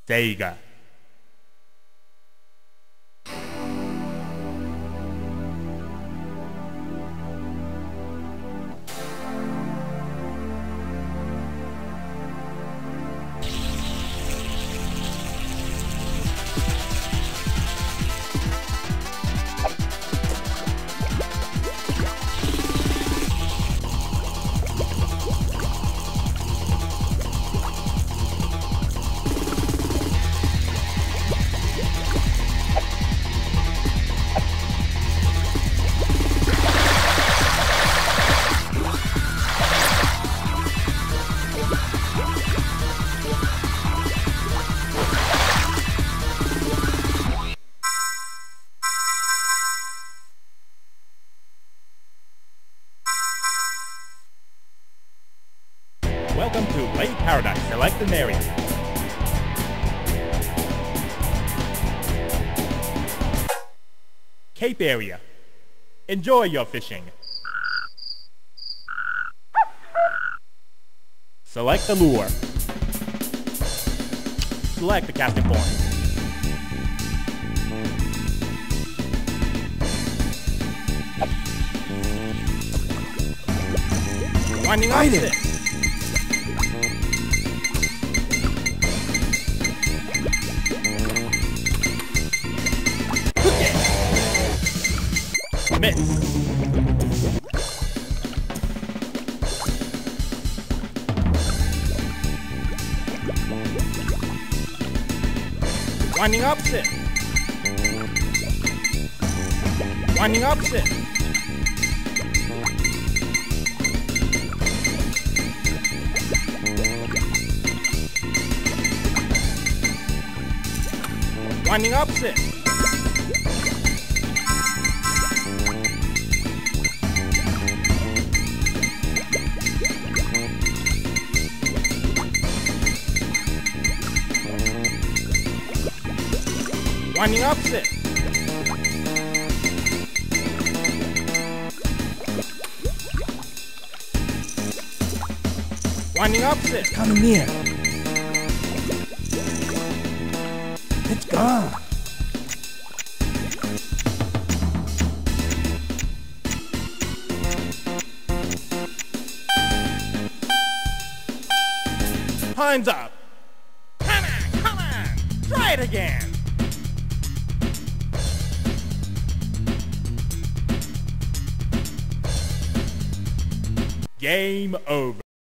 Sega. Welcome to Lake Paradise. Select an area. Cape area. Enjoy your fishing. Select the lure. Select the casting point. Winding up it. Miss. Winding opposite. Winding opposite. Winding opposite. Winding opposite. Winding opposite. Coming near. It's gone. Time's up. Come on. Try it again. Game over.